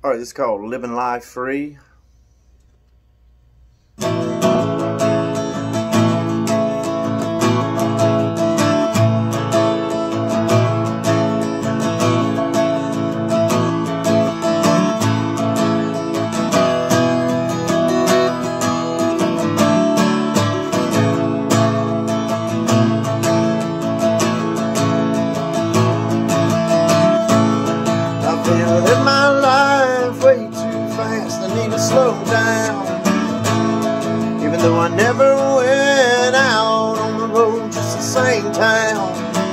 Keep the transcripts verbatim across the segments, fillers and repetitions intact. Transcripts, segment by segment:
Alright, this is called Living Life Free. Live my life way too fast, I need to slow down. Even though I never went out on the road just the same town.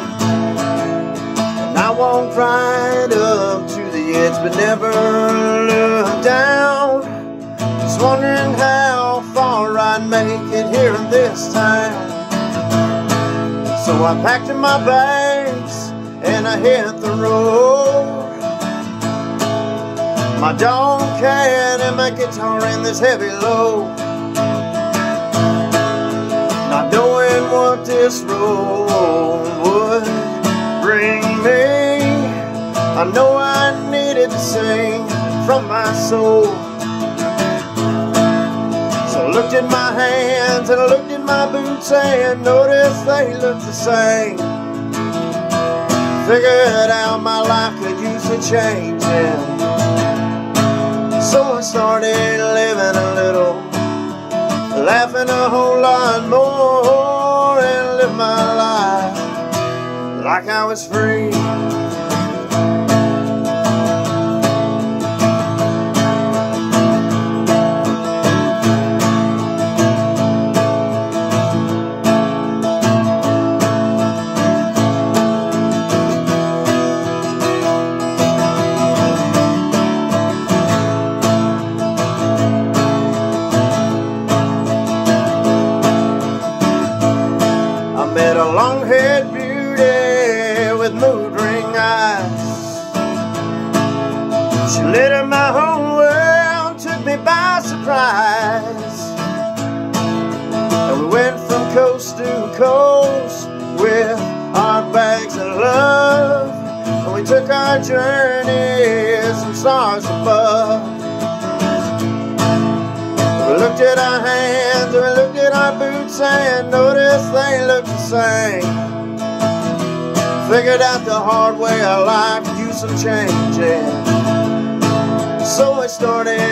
And I walked right up to the edge but never looked down. Just wondering how far I'd make it here in this town. So I packed in my bags and I hit the road. My dog cat and my guitar in this heavy load. Not knowing what this road would bring me, I know I needed to sing from my soul. So I looked at my hands and I looked at my boots and noticed they looked the same. Figured out my life could use a changing. So I started living a little, laughing a whole lot more, and live my life like I was free. Met a long-haired beauty with mood ring eyes. She lit up my whole world, took me by surprise. And we went from coast to coast with our bags of love. And we took our journeys from stars above. We looked at our hands and we looked at our boots and noticed they looked the same. Figured out the hard way of life could use some changing. So I started